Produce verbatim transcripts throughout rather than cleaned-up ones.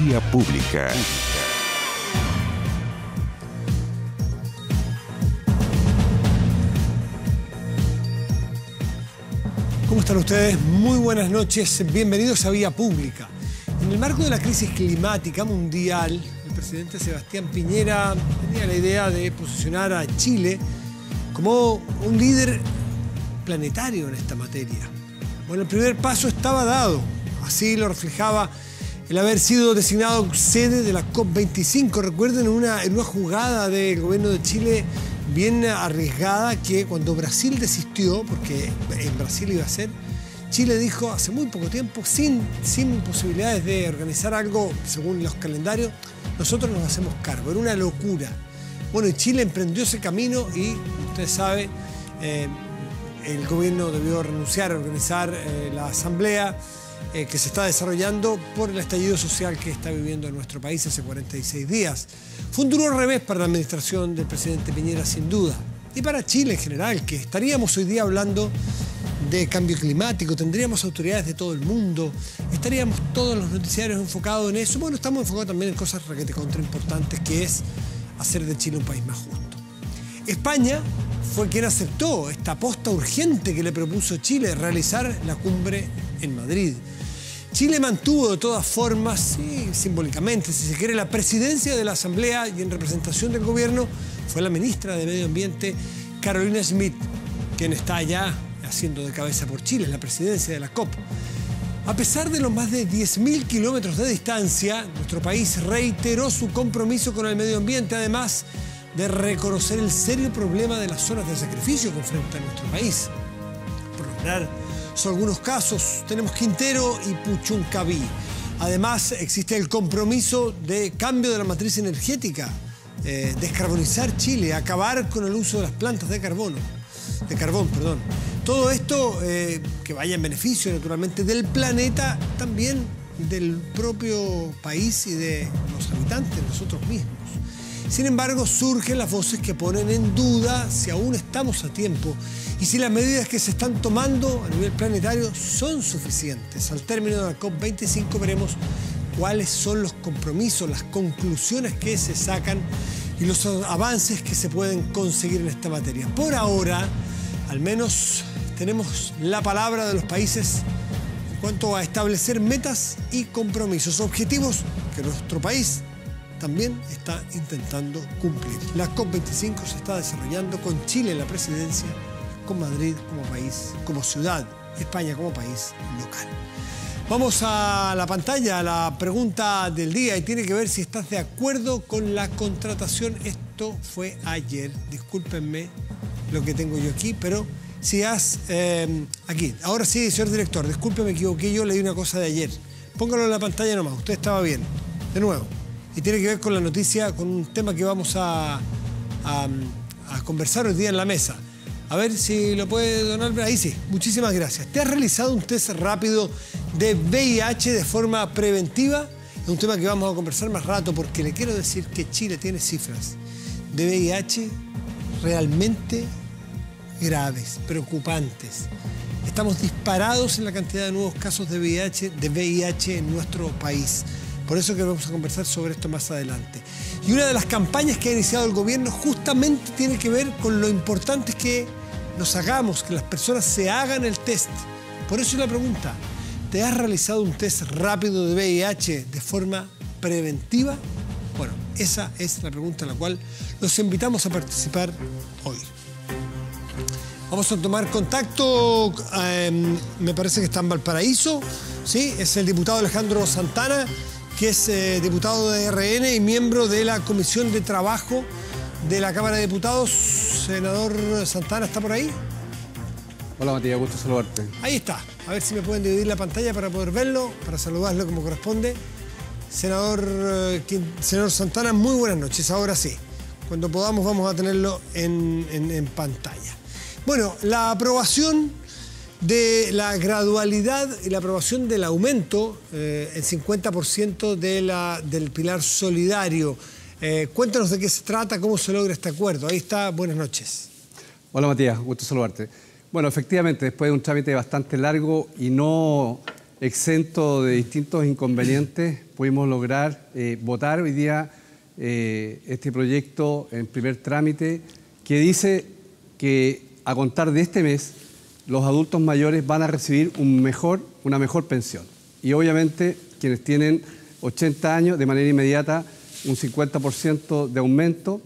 Vía Pública. ¿Cómo están ustedes? Muy buenas noches, bienvenidos a Vía Pública. En el marco de la crisis climática mundial, el presidente Sebastián Piñera tenía la idea de posicionar a Chile como un líder planetario en esta materia. Bueno, el primer paso estaba dado, así lo reflejaba el haber sido designado sede de la COP veinticinco. Recuerden una, en una jugada del gobierno de Chile bien arriesgada, que cuando Brasil desistió, porque en Brasil iba a ser, Chile dijo hace muy poco tiempo, sin, sin posibilidades de organizar algo según los calendarios, nosotros nos hacemos cargo. Era una locura. Bueno, y Chile emprendió ese camino y, usted sabe, eh, el gobierno debió renunciar a organizar eh, la asamblea eh, que se está desarrollando por el estallido social que está viviendo en nuestro país hace cuarenta y seis días. Fue un duro revés para la administración del presidente Piñera, sin duda, y para Chile en general, que estaríamos hoy día hablando de cambio climático, tendríamos autoridades de todo el mundo, estaríamos todos los noticiarios enfocados en eso. Bueno, estamos enfocados también en cosas requete contra importantes, que es hacer de Chile un país más justo. España fue quien aceptó esta aposta urgente que le propuso Chile, realizar la cumbre en Madrid. Chile mantuvo de todas formas, sí, simbólicamente, si se quiere, la presidencia de la Asamblea, y en representación del gobierno fue la ministra de Medio Ambiente, Carolina Schmidt, quien está allá haciendo de cabeza por Chile, la presidencia de la COP. A pesar de los más de diez mil kilómetros de distancia, nuestro país reiteró su compromiso con el medio ambiente, además de reconocer el serio problema de las zonas de sacrificio que enfrenta nuestro país. Por nombrar son algunos casos, tenemos Quintero y Puchuncaví. Además, existe el compromiso de cambio de la matriz energética, eh, descarbonizar Chile, acabar con el uso de las plantas de carbono, de carbón, perdón. Todo esto eh, que vaya en beneficio, naturalmente, del planeta, también del propio país y de los habitantes, nosotros mismos. Sin embargo, surgen las voces que ponen en duda si aún estamos a tiempo y si las medidas que se están tomando a nivel planetario son suficientes. Al término de la COP veinticinco veremos cuáles son los compromisos, las conclusiones que se sacan y los avances que se pueden conseguir en esta materia. Por ahora, al menos tenemos la palabra de los países en cuanto a establecer metas y compromisos, objetivos que nuestro país también está intentando cumplir. La COP veinticinco se está desarrollando con Chile en la presidencia, con Madrid como país, como ciudad, España como país local. Vamos a la pantalla, a la pregunta del día, y tiene que ver si estás de acuerdo con la contratación. Esto fue ayer, discúlpenme lo que tengo yo aquí, pero si has... Eh, aquí, ahora sí, señor director, disculpe, me equivoqué, yo leí una cosa de ayer. Póngalo en la pantalla nomás, usted estaba bien. De nuevo. Y tiene que ver con la noticia, con un tema que vamos a, a, a conversar hoy día en la mesa. A ver si lo puede donar. Ahí sí, muchísimas gracias. ¿Te has realizado un test rápido de V I H de forma preventiva? Es un tema que vamos a conversar más rato, porque le quiero decir que Chile tiene cifras de V I H realmente graves, preocupantes. Estamos disparados en la cantidad de nuevos casos de V I H, de V I H en nuestro país. Por eso que vamos a conversar sobre esto más adelante. Y una de las campañas que ha iniciado el gobierno justamente tiene que ver con lo importante es que nos hagamos, que las personas se hagan el test. Por eso es la pregunta, ¿te has realizado un test rápido de V I H de forma preventiva? Bueno, esa es la pregunta en la cual los invitamos a participar hoy. Vamos a tomar contacto, eh, me parece que está en Valparaíso, ¿sí? Es el diputado Alejandro Santana, que es eh, diputado de R N y miembro de la Comisión de Trabajo de la Cámara de Diputados. Senador Santana, ¿está por ahí? Hola Matías, gusto saludarte. Ahí está. A ver si me pueden dividir la pantalla para poder verlo, para saludarlo como corresponde. Senador, eh, senador Santana, muy buenas noches. Ahora sí, cuando podamos vamos a tenerlo en, en, en pantalla. Bueno, la aprobación de la gradualidad y la aprobación del aumento, eh, el cincuenta por ciento de la, del pilar solidario. Eh, cuéntanos de qué se trata, cómo se logra este acuerdo. Ahí está, buenas noches. Hola Matías, gusto saludarte. Bueno, efectivamente, después de un trámite bastante largo y no exento de distintos inconvenientes, pudimos lograr eh, votar hoy día eh, este proyecto en primer trámite que dice que a contar de este mes los adultos mayores van a recibir un mejor, una mejor pensión. Y obviamente quienes tienen ochenta años, de manera inmediata, un cincuenta por ciento de aumento,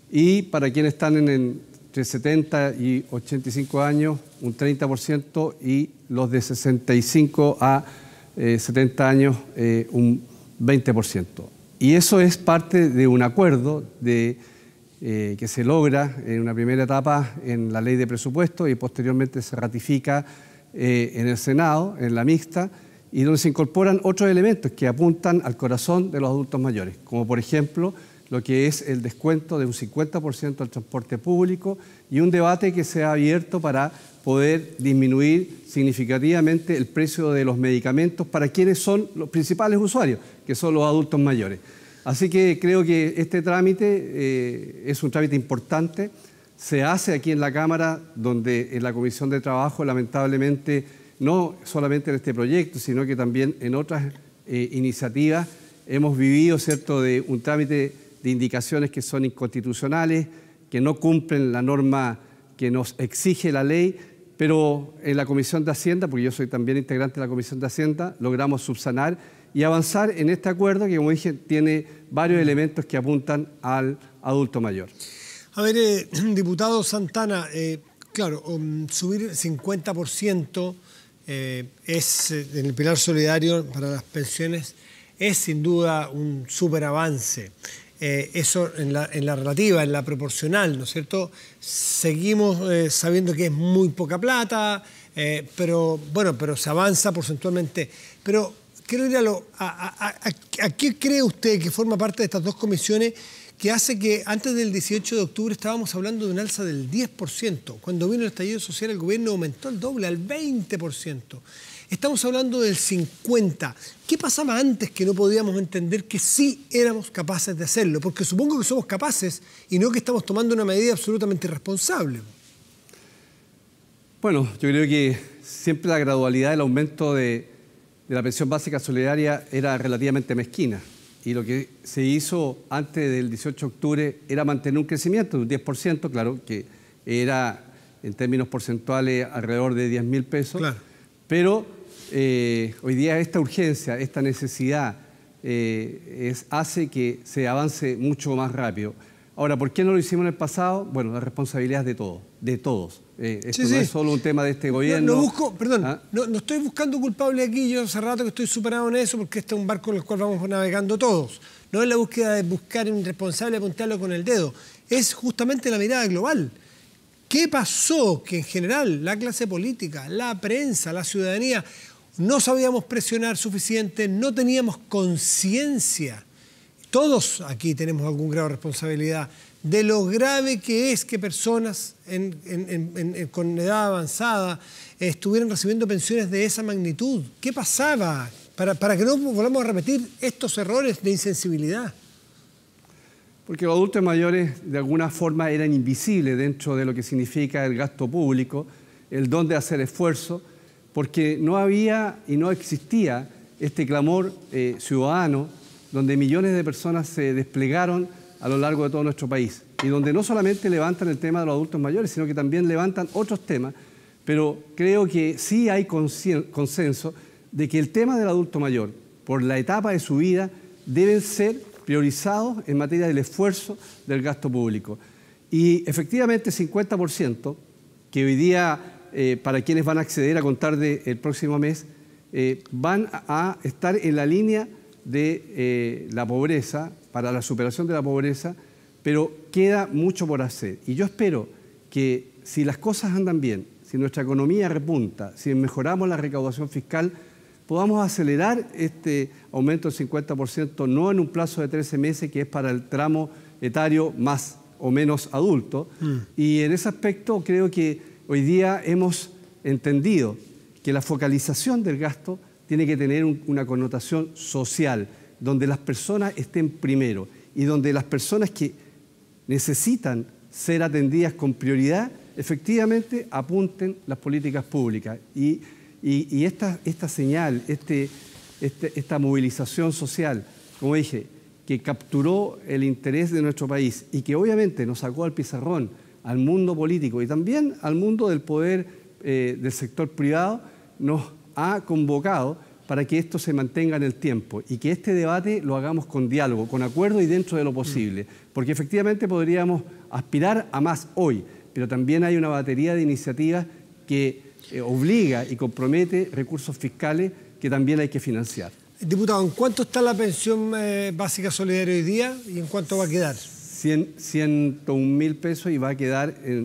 y para quienes están en el, entre setenta y ochenta y cinco años, un treinta por ciento, y los de sesenta y cinco a setenta años, eh, un veinte por ciento. Y eso es parte de un acuerdo de, eh, que se logra en una primera etapa en la ley de presupuesto y posteriormente se ratifica eh, en el Senado, en la mixta, y donde se incorporan otros elementos que apuntan al corazón de los adultos mayores, como por ejemplo lo que es el descuento de un cincuenta por ciento al transporte público y un debate que se ha abierto para poder disminuir significativamente el precio de los medicamentos para quienes son los principales usuarios, que son los adultos mayores. Así que creo que este trámite eh, es un trámite importante, se hace aquí en la Cámara, donde en la Comisión de Trabajo lamentablemente no solamente en este proyecto, sino que también en otras eh, iniciativas hemos vivido, ¿cierto?, de un trámite de indicaciones que son inconstitucionales, que no cumplen la norma que nos exige la ley, pero en la Comisión de Hacienda, porque yo soy también integrante de la Comisión de Hacienda, logramos subsanar y avanzar en este acuerdo que, como dije, tiene varios elementos que apuntan al adulto mayor. A ver, eh, diputado Santana, eh, claro, um, subir el cincuenta por ciento eh, es, eh, en el pilar solidario para las pensiones es sin duda un súper avance. Eh, eso en la, en la relativa, en la proporcional, ¿no es cierto? Seguimos eh, sabiendo que es muy poca plata, eh, pero bueno, pero se avanza porcentualmente. Pero quiero ir a lo... A, a, a, ¿A qué cree usted que forma parte de estas dos comisiones que hace que antes del dieciocho de octubre estábamos hablando de un alza del diez por ciento? Cuando vino el estallido social el gobierno aumentó el doble, al veinte por ciento. Estamos hablando del cincuenta por ciento. ¿Qué pasaba antes que no podíamos entender que sí éramos capaces de hacerlo? Porque supongo que somos capaces y no que estamos tomando una medida absolutamente irresponsable. Bueno, yo creo que siempre la gradualidad del aumento de, de la pensión básica solidaria era relativamente mezquina. Y lo que se hizo antes del dieciocho de octubre era mantener un crecimiento de un diez por ciento, claro, que era en términos porcentuales alrededor de diez mil pesos. Claro. Pero eh, hoy día esta urgencia, esta necesidad eh, es, hace que se avance mucho más rápido. Ahora, ¿por qué no lo hicimos en el pasado? Bueno, la responsabilidad es de todos, de todos. Eh, esto sí, no sí. es solo un tema de este gobierno. No, no busco, perdón, ¿Ah? no, no estoy buscando culpable aquí, yo hace rato que estoy superado en eso porque este es un barco en el cual vamos navegando todos. No es la búsqueda de buscar un responsable y apuntarlo con el dedo, es justamente la mirada global. ¿Qué pasó? Que en general la clase política, la prensa, la ciudadanía, no sabíamos presionar suficiente, no teníamos conciencia. Todos aquí tenemos algún grado de responsabilidad de lo grave que es que personas en, en, en, en, con edad avanzada eh, estuvieran recibiendo pensiones de esa magnitud. ¿Qué pasaba? Para, para que no volvamos a repetir estos errores de insensibilidad. Porque los adultos mayores de alguna forma eran invisibles dentro de lo que significa el gasto público, el don de hacer esfuerzo, porque no había y no existía este clamor eh, ciudadano donde millones de personas se desplegaron a lo largo de todo nuestro país y donde no solamente levantan el tema de los adultos mayores, sino que también levantan otros temas, pero creo que sí hay consenso de que el tema del adulto mayor, por la etapa de su vida, deben ser priorizados en materia del esfuerzo del gasto público. Y efectivamente cincuenta por ciento, que hoy día eh, para quienes van a acceder a contar del próximo mes, eh, van a estar en la línea de eh, la pobreza, para la superación de la pobreza, pero queda mucho por hacer. Y yo espero que si las cosas andan bien, si nuestra economía repunta, si mejoramos la recaudación fiscal, podamos acelerar este aumento del cincuenta por ciento, no en un plazo de trece meses, que es para el tramo etario más o menos adulto. Mm. Y en ese aspecto creo que hoy día hemos entendido que la focalización del gasto tiene que tener un, una connotación social, donde las personas estén primero y donde las personas que necesitan ser atendidas con prioridad, efectivamente apunten las políticas públicas. Y Y, y esta, esta señal, este, este, esta movilización social, como dije, que capturó el interés de nuestro país y que obviamente nos sacó al pizarrón, al mundo político y también al mundo del poder eh, del sector privado, nos ha convocado para que esto se mantenga en el tiempo y que este debate lo hagamos con diálogo, con acuerdo y dentro de lo posible. Porque efectivamente podríamos aspirar a más hoy, pero también hay una batería de iniciativas que eh, obliga y compromete recursos fiscales que también hay que financiar. Diputado, ¿en cuánto está la pensión eh, básica solidaria hoy día y en cuánto va a quedar? ciento un mil pesos y va a quedar en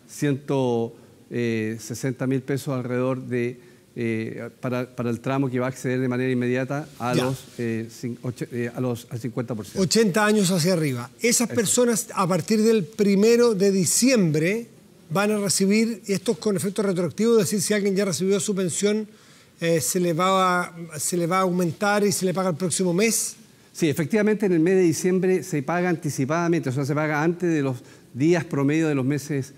ciento sesenta mil pesos alrededor de, eh, para, para el tramo que va a acceder de manera inmediata a los, eh, cin, ocho, eh, a los al cincuenta por ciento. ochenta años hacia arriba. Esas Eso. personas a partir del primero de diciembre van a recibir, esto con efecto retroactivo, es decir, si alguien ya recibió su pensión, eh, se, le va a, se le va a aumentar y se le paga el próximo mes. Sí, efectivamente en el mes de diciembre se paga anticipadamente, o sea, se paga antes de los días promedio de los meses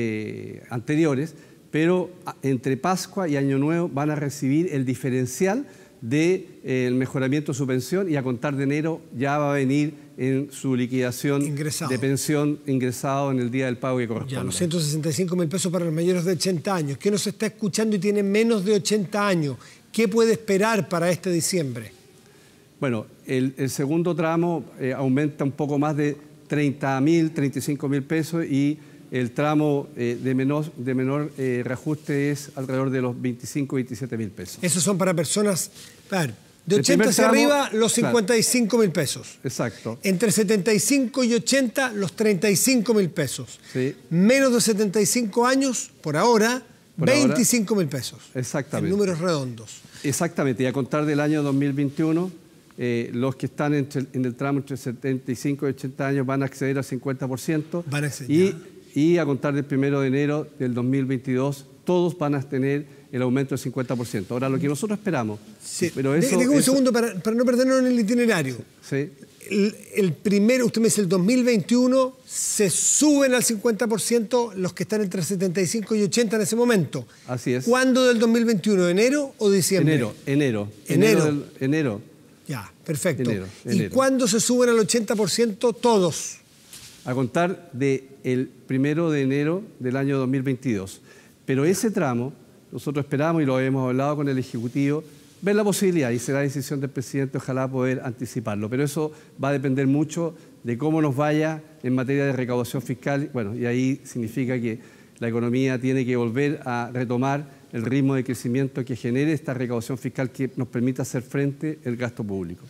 eh, anteriores, pero entre Pascua y Año Nuevo van a recibir el diferencial del de, eh, mejoramiento de su pensión y a contar de enero ya va a venir en su liquidación ingresado. de pensión ingresado en el día del pago que corresponde. Ya, los ciento sesenta y cinco mil pesos para los mayores de ochenta años. ¿Qué nos está escuchando y tiene menos de ochenta años? ¿Qué puede esperar para este diciembre? Bueno, el, el segundo tramo eh, aumenta un poco más de treinta mil, treinta y cinco mil pesos y el tramo eh, de menor, de menor eh, reajuste es alrededor de los veinticinco, veintisiete mil pesos. Esos son para personas, a ver, de ochenta hacia tramo, arriba los cincuenta y cinco mil claro, pesos. Exacto. Entre setenta y cinco y ochenta los treinta y cinco mil pesos. Sí. Menos de setenta y cinco años, por ahora, por veinticinco mil pesos. Exactamente. En números redondos. Exactamente, y a contar del año dos mil veintiuno... Eh, los que están entre, en el tramo entre setenta y cinco y ochenta años van a acceder al cincuenta por ciento van a acceder, y, y a contar del primero de enero del dos mil veintidós todos van a tener el aumento del cincuenta por ciento. Ahora, lo que nosotros esperamos... Sí. Pero eso, Déjame un eso, segundo para, para no perdernos en el itinerario. Sí. El, el primero, usted me dice, el dos mil veintiuno se suben al cincuenta por ciento los que están entre setenta y cinco y ochenta en ese momento. Así es. ¿Cuándo del dos mil veintiuno? ¿Enero o diciembre? Enero, enero. Enero. Enero. Del, enero. Ya, perfecto. Enero, ¿Y enero. cuándo se suben al ochenta por ciento todos? A contar del primero de enero del año dos mil veintidós. Pero ese tramo, nosotros esperamos y lo hemos hablado con el Ejecutivo, ver la posibilidad, y será decisión del presidente, ojalá poder anticiparlo. Pero eso va a depender mucho de cómo nos vaya en materia de recaudación fiscal. Bueno, y ahí significa que la economía tiene que volver a retomar el ritmo de crecimiento que genere esta recaudación fiscal que nos permita hacer frente al gasto público.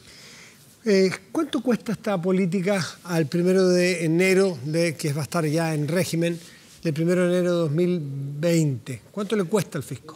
Eh, ¿Cuánto cuesta esta política al primero de enero, de, que va a estar ya en régimen, del primero de enero de dos mil veinte? ¿Cuánto le cuesta al fisco?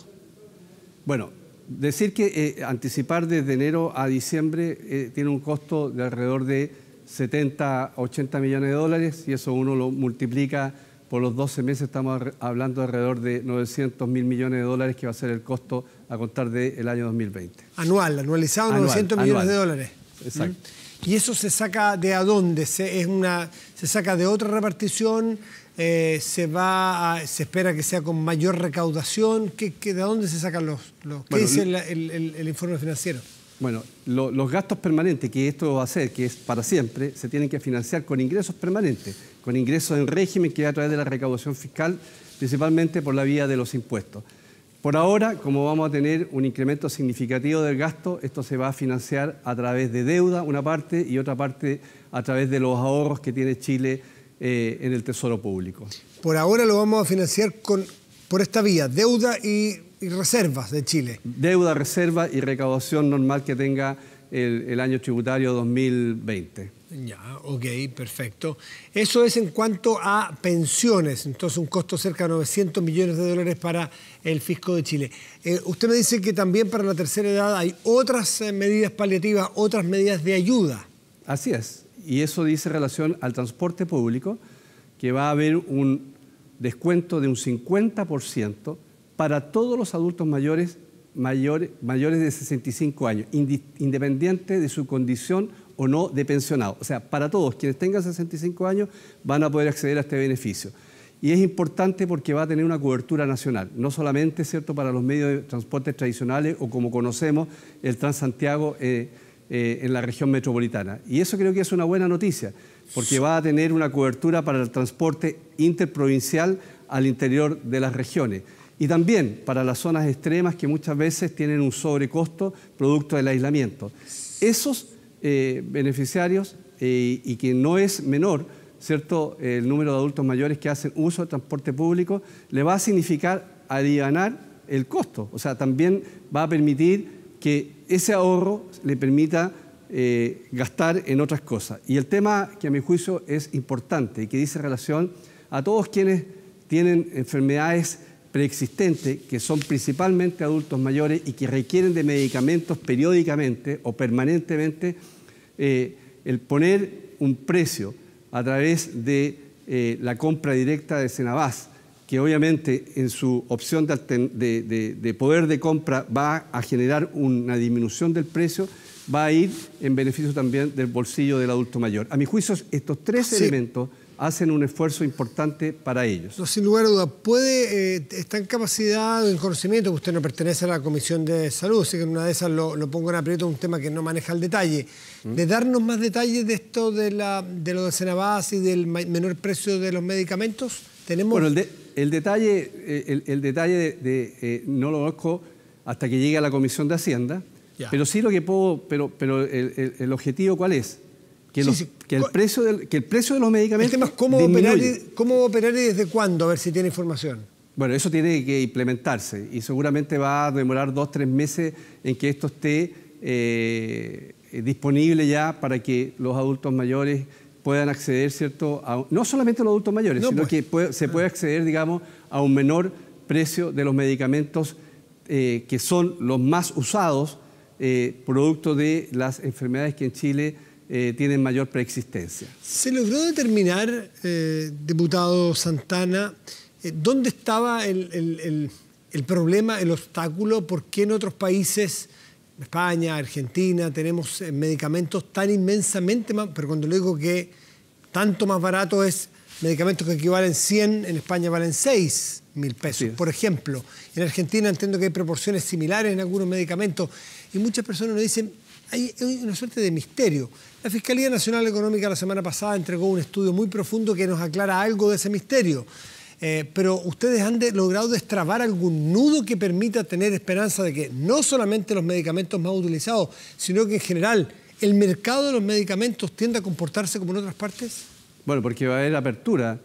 Bueno, decir que eh, anticipar desde enero a diciembre eh, tiene un costo de alrededor de setenta, ochenta millones de dólares y eso uno lo multiplica por los doce meses, estamos hablando de alrededor de novecientos mil millones de dólares que va a ser el costo a contar del año dos mil veinte. Anual, anualizado, anual, novecientos millones anual. de dólares. Exacto. ¿Y eso se saca de a dónde? ¿Se, es una, ¿se saca de otra repartición? Eh, ¿se, va a, ¿Se espera que sea con mayor recaudación? ¿Qué, qué, ¿De dónde se sacan los...? los ¿Qué bueno, dice el, el, el, el informe financiero? Bueno, lo, los gastos permanentes que esto va a hacer, que es para siempre, se tienen que financiar con ingresos permanentes, con ingresos en régimen que va a través de la recaudación fiscal, principalmente por la vía de los impuestos. Por ahora, como vamos a tener un incremento significativo del gasto, esto se va a financiar a través de deuda, una parte, y otra parte a través de los ahorros que tiene Chile eh, en el Tesoro Público. Por ahora lo vamos a financiar con, por esta vía, deuda y... y reservas de Chile. Deuda, reserva y recaudación normal que tenga el, el año tributario dos mil veinte. Ya, ok, perfecto. Eso es en cuanto a pensiones, entonces un costo cerca de novecientos millones de dólares para el fisco de Chile. Eh, usted me dice que también para la tercera edad hay otras eh, medidas paliativas, otras medidas de ayuda. Así es, y eso dice relación al transporte público, que va a haber un descuento de un cincuenta por ciento para todos los adultos mayores, mayores, mayores de sesenta y cinco años, independiente de su condición o no de pensionado. O sea, para todos quienes tengan sesenta y cinco años van a poder acceder a este beneficio. y es importante porque va a tener una cobertura nacional, no solamente, ¿cierto?, para los medios de transporte tradicionales o como conocemos el Transantiago eh, eh, en la región metropolitana. Y eso creo que es una buena noticia, porque va a tener una cobertura para el transporte interprovincial al interior de las regiones. Y también para las zonas extremas que muchas veces tienen un sobrecosto producto del aislamiento. Esos eh, beneficiarios, eh, y que no es menor, ¿cierto?, el número de adultos mayores que hacen uso del transporte público, le va a significar alivianar el costo. O sea, también va a permitir que ese ahorro le permita eh, gastar en otras cosas. Y el tema que a mi juicio es importante y que dice relación a todos quienes tienen enfermedades preexistentes, que son principalmente adultos mayores y que requieren de medicamentos periódicamente o permanentemente, eh, el poner un precio a través de eh, la compra directa de Senabás, que obviamente en su opción de, de, de, de poder de compra va a generar una disminución del precio, va a ir en beneficio también del bolsillo del adulto mayor. A mi juicio, estos tres sí. elementos hacen un esfuerzo importante para ellos. No, sin lugar a dudas. ¿Puede, eh, está en capacidad o en conocimiento, que usted no pertenece a la Comisión de Salud, así que en una de esas lo, lo pongo en aprieto, un tema que no maneja el detalle, ¿Mm? de darnos más detalles de esto de, la, de lo de Senabás y del menor precio de los medicamentos? ¿Tenemos? Bueno, el, de, el detalle, el, el detalle de, de, eh, no lo conozco hasta que llegue a la Comisión de Hacienda, ya. pero sí lo que puedo, pero, pero el, el, el objetivo ¿cuál es? Que, los, sí, sí. que, el precio del, que el precio de los medicamentos el tema es cómo operar, y, cómo operar y desde cuándo, a ver si tiene información. Bueno, eso tiene que implementarse y seguramente va a demorar dos, tres meses en que esto esté eh, disponible ya para que los adultos mayores puedan acceder, ¿cierto? A, no solamente los adultos mayores, no, sino pues. que puede, se puede acceder, digamos, a un menor precio de los medicamentos eh, que son los más usados, eh, producto de las enfermedades que en Chile Eh, tienen mayor preexistencia. ¿Se logró determinar, eh, diputado Santana, eh, dónde estaba el, el, el, el problema, el obstáculo? ¿Por qué en otros países, España, Argentina, tenemos eh, medicamentos tan inmensamente más, pero cuando le digo que tanto más barato es medicamentos que equivalen cien, en España valen seis mil pesos, por ejemplo. En Argentina entiendo que hay proporciones similares en algunos medicamentos y muchas personas nos dicen, hay una suerte de misterio. La Fiscalía Nacional Económica la semana pasada entregó un estudio muy profundo que nos aclara algo de ese misterio. Eh, pero ustedes han de, logrado destrabar algún nudo que permita tener esperanza de que no solamente los medicamentos más utilizados, sino que en general el mercado de los medicamentos tiende a comportarse como en otras partes. Bueno, porque va a haber apertura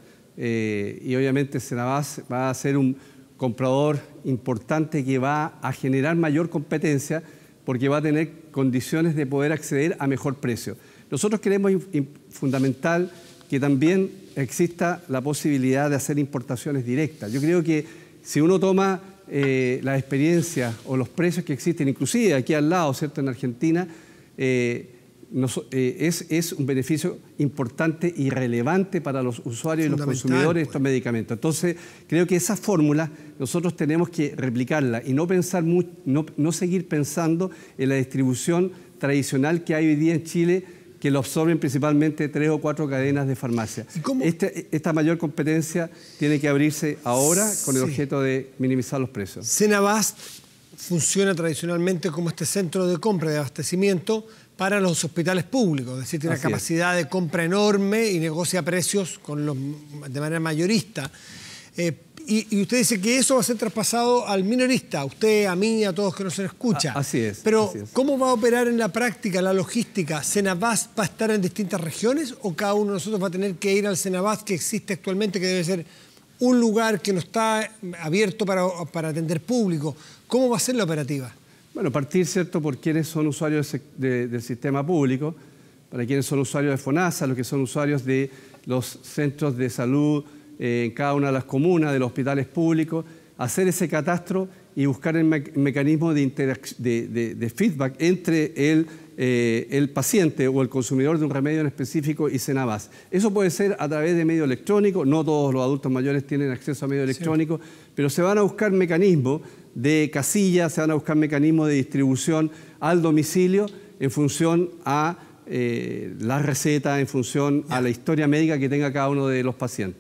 eh, y obviamente Senabás va a ser un comprador importante que va a generar mayor competencia porque va a tener condiciones de poder acceder a mejor precio. Nosotros queremos fundamental que también exista la posibilidad de hacer importaciones directas. Yo creo que si uno toma eh, las experiencias o los precios que existen, inclusive aquí al lado, ¿cierto?, en Argentina, eh, nos, eh, es, es un beneficio importante y relevante para los usuarios y los consumidores de estos medicamentos. Entonces, creo que esa fórmula nosotros tenemos que replicarla y no, pensar muy, no, no seguir pensando en la distribución tradicional que hay hoy día en Chile, que lo absorben principalmente tres o cuatro cadenas de farmacia. Este, esta mayor competencia tiene que abrirse ahora con el sí. objeto de minimizar los precios. Senabás funciona tradicionalmente como este centro de compra, de abastecimiento para los hospitales públicos, es decir, tiene una capacidad es. de compra enorme y negocia precios con los, de manera mayorista. Eh, y, y usted dice que eso va a ser traspasado al minorista, a usted, a mí, a todos que nos escuchan. Así es. Pero, así es. ¿cómo va a operar en la práctica la logística? ¿Senabás va a estar en distintas regiones o cada uno de nosotros va a tener que ir al Senabás que existe actualmente, que debe ser un lugar que no está abierto para, para atender público? ¿Cómo va a ser la operativa? Bueno, partir, ¿cierto?, por quienes son usuarios de, de, del sistema público, para quienes son usuarios de FONASA, los que son usuarios de los centros de salud eh, en cada una de las comunas, de los hospitales públicos, hacer ese catastro y buscar el me mecanismo de, de, de, de feedback entre el, eh, el paciente o el consumidor de un remedio en específico y Senabás. Eso puede ser a través de medio electrónico, no todos los adultos mayores tienen acceso a medio electrónico, sí. pero se van a buscar mecanismos de casillas, se van a buscar mecanismos de distribución al domicilio en función a eh, la receta, en función ya. a la historia médica que tenga cada uno de los pacientes.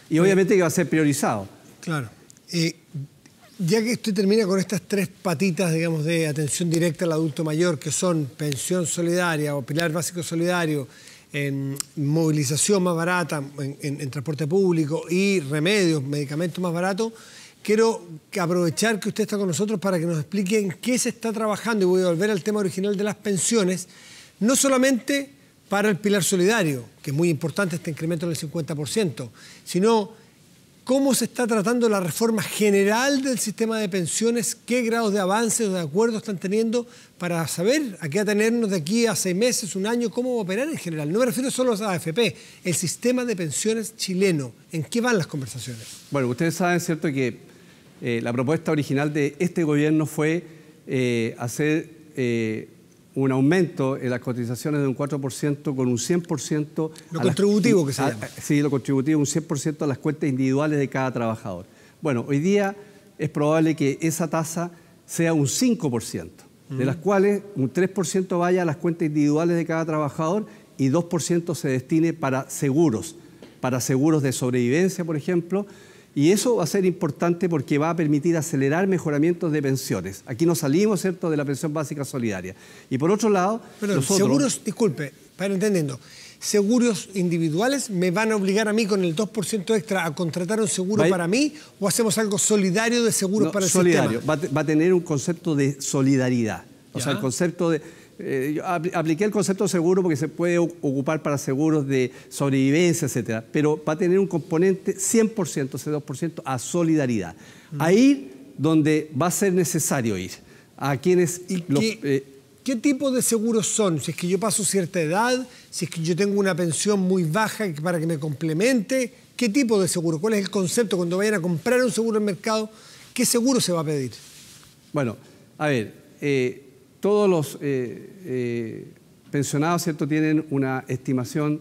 Y obviamente que va a ser priorizado. Claro. Eh, ya que usted termina con estas tres patitas, digamos, de atención directa al adulto mayor, que son pensión solidaria o pilar básico solidario, en movilización más barata en, en, en transporte público y remedios, medicamentos más baratos, quiero aprovechar que usted está con nosotros para que nos explique en qué se está trabajando, y voy a volver al tema original de las pensiones, no solamente para el pilar solidario, que es muy importante este incremento del cincuenta por ciento, sino cómo se está tratando la reforma general del sistema de pensiones, qué grados de avance o de acuerdo están teniendo para saber a qué atenernos de aquí a seis meses, un año, cómo va a operar en general. No me refiero solo a la A F P, el sistema de pensiones chileno. ¿En qué van las conversaciones? Bueno, ustedes saben, ¿cierto?, que eh, la propuesta original de este gobierno fue eh, hacer eh, un aumento en las cotizaciones de un cuatro por ciento con un cien por ciento... Lo contributivo las, que se a, llama. Sí, lo contributivo, un cien por ciento a las cuentas individuales de cada trabajador. Bueno, hoy día es probable que esa tasa sea un cinco por ciento, mm. de las cuales un tres por ciento vaya a las cuentas individuales de cada trabajador y dos por ciento se destine para seguros, para seguros de sobrevivencia, por ejemplo. Y eso va a ser importante porque va a permitir acelerar mejoramientos de pensiones. Aquí nos salimos, ¿cierto?, de la pensión básica solidaria. Y por otro lado, Pero nosotros... seguros, disculpe, para entendiendo, ¿seguros individuales me van a obligar a mí con el dos por ciento extra a contratar un seguro va, para mí, o hacemos algo solidario de seguros no, para el solidario. sistema? Va, va a tener un concepto de solidaridad. O ¿Ya? sea, el concepto de... Eh, yo apliqué el concepto de seguro porque se puede ocupar para seguros de sobrevivencia, etcétera, pero va a tener un componente cien por ciento, ese dos por ciento, a solidaridad. Mm. A ir donde va a ser necesario ir. A quienes... ¿Y los, qué, eh, qué tipo de seguros son? Si es que yo paso cierta edad, si es que yo tengo una pensión muy baja para que me complemente, ¿qué tipo de seguro? ¿Cuál es el concepto cuando vayan a comprar un seguro en el mercado? ¿Qué seguro se va a pedir? Bueno, a ver... Eh, Todos los eh, eh, pensionados, ¿cierto?, tienen una estimación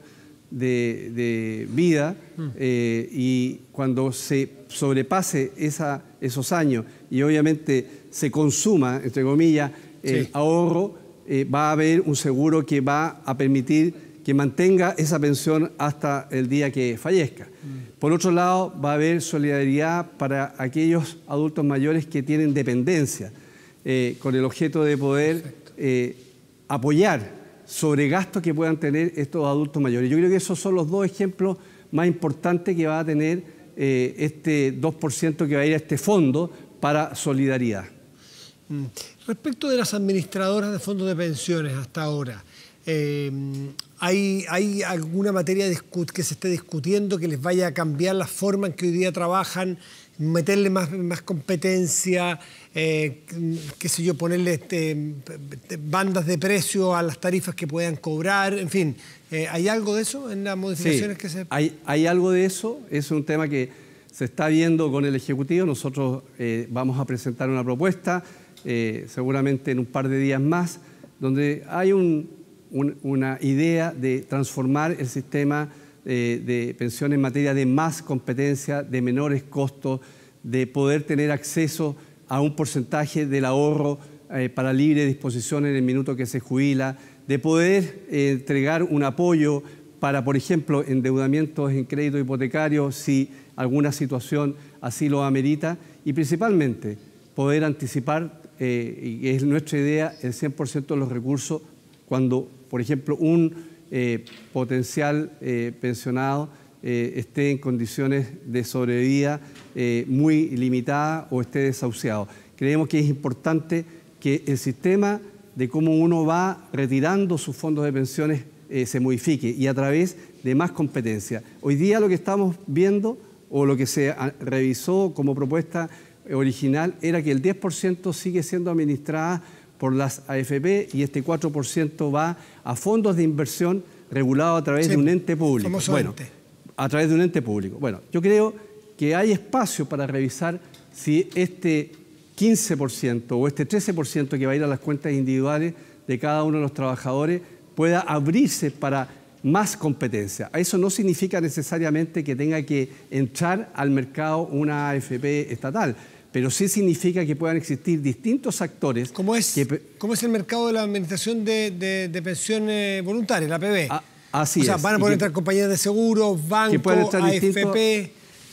de, de vida eh, y cuando se sobrepase esa, esos años y obviamente se consuma, entre comillas, el sí. ahorro, eh, va a haber un seguro que va a permitir que mantenga esa pensión hasta el día que fallezca. Mm. Por otro lado, va a haber solidaridad para aquellos adultos mayores que tienen dependencia. Eh, con el objeto de poder eh, apoyar sobre gastos que puedan tener estos adultos mayores. Yo creo que esos son los dos ejemplos más importantes que va a tener eh, este dos por ciento que va a ir a este fondo para solidaridad. Mm. Respecto de las administradoras de fondos de pensiones hasta ahora, eh, ¿hay, ¿hay alguna materia que se esté discutiendo que les vaya a cambiar la forma en que hoy día trabajan, meterle más, más competencia, eh, qué sé yo, ponerle este, bandas de precio a las tarifas que puedan cobrar, en fin? Eh, ¿Hay algo de eso en las modificaciones sí, que se...? Hay, hay algo de eso, es un tema que se está viendo con el Ejecutivo. Nosotros eh, vamos a presentar una propuesta, eh, seguramente en un par de días más, donde hay un, un, una idea de transformar el sistema Eh, de pensiones en materia de más competencia, de menores costos, de poder tener acceso a un porcentaje del ahorro eh, para libre disposición en el minuto que se jubila, de poder eh, entregar un apoyo para, por ejemplo, endeudamientos en crédito hipotecario si alguna situación así lo amerita, y principalmente poder anticipar, eh, y es nuestra idea, el cien por ciento de los recursos cuando, por ejemplo, un Eh, potencial eh, pensionado eh, esté en condiciones de sobrevida eh, muy limitada o esté desahuciado. Creemos que es importante que el sistema de cómo uno va retirando sus fondos de pensiones eh, se modifique y a través de más competencia. Hoy día lo que estamos viendo o lo que se revisó como propuesta original era que el diez por ciento sigue siendo administrada por las A F P y este cuatro por ciento va a fondos de inversión regulados a través sí, de un ente público. Bueno, ente. a través de un ente público. Bueno, yo creo que hay espacio para revisar si este quince por ciento o este trece por ciento que va a ir a las cuentas individuales de cada uno de los trabajadores pueda abrirse para más competencia. Eso no significa necesariamente que tenga que entrar al mercado una A F P estatal, pero sí significa que puedan existir distintos actores. ¿Cómo es, que, ¿cómo es el mercado de la administración de, de, de pensiones voluntarias, la A P B? A, así o sea, es. van a poder entrar compañías de seguros, bancos, A F P.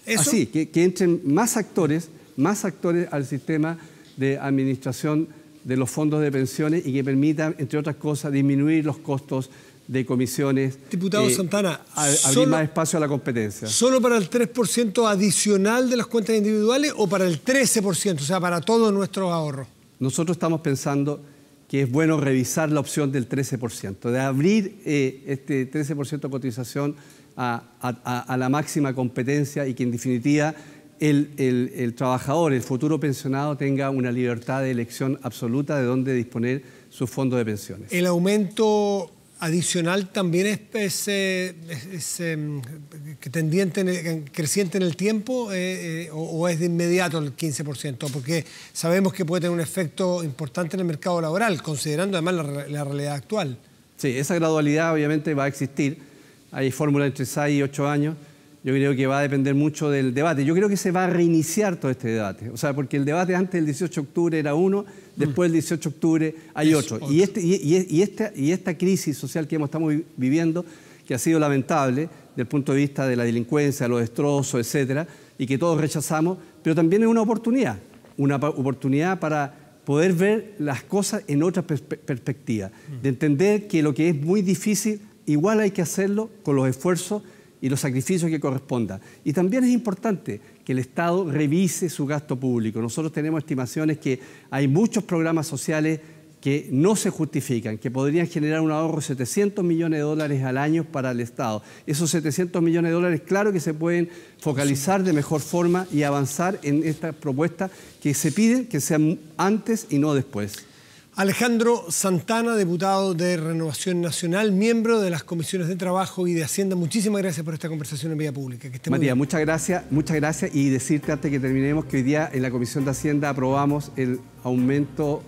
¿Eso? Así, que, que entren más actores, más actores al sistema de administración de los fondos de pensiones y que permitan, entre otras cosas, disminuir los costos de comisiones. Diputado eh, Santana, a, abrir solo, más espacio a la competencia. ¿Solo para el tres por ciento adicional de las cuentas individuales o para el trece por ciento, o sea, para todos nuestros ahorros? Nosotros estamos pensando que es bueno revisar la opción del trece por ciento, de abrir eh, este trece por ciento de cotización a, a, a la máxima competencia y que en definitiva el, el, el trabajador, el futuro pensionado tenga una libertad de elección absoluta de dónde disponer sus fondos de pensiones. El aumento adicional también es, es, es, es, es tendiente, en, creciente en el tiempo eh, eh, o, o es de inmediato el quince por ciento, porque sabemos que puede tener un efecto importante en el mercado laboral, considerando además la, la realidad actual. Sí, esa gradualidad obviamente va a existir, hay fórmulas entre seis y ocho años, yo creo que va a depender mucho del debate. Yo creo que se va a reiniciar todo este debate, o sea, porque el debate antes del dieciocho de octubre era uno, después del dieciocho de octubre hay otro. otro. Y, este, y, y, y, esta, y esta crisis social que estamos viviendo, que ha sido lamentable desde el punto de vista de la delincuencia, los destrozos, etcétera, y que todos rechazamos, pero también es una oportunidad, una oportunidad para poder ver las cosas en otra perspe- perspectiva, de entender que lo que es muy difícil, igual hay que hacerlo con los esfuerzos y los sacrificios que correspondan. Y también es importante que el Estado revise su gasto público. Nosotros tenemos estimaciones que hay muchos programas sociales que no se justifican, que podrían generar un ahorro de setecientos millones de dólares al año para el Estado. Esos setecientos millones de dólares, claro que se pueden focalizar de mejor forma y avanzar en estas propuestas que se piden que sean antes y no después. Alejandro Santana, diputado de Renovación Nacional, miembro de las comisiones de Trabajo y de Hacienda. Muchísimas gracias por esta conversación en vía pública. Que esté muy Matías, bien. muchas gracias, muchas gracias y decirte antes que terminemos que hoy día en la Comisión de Hacienda aprobamos el aumento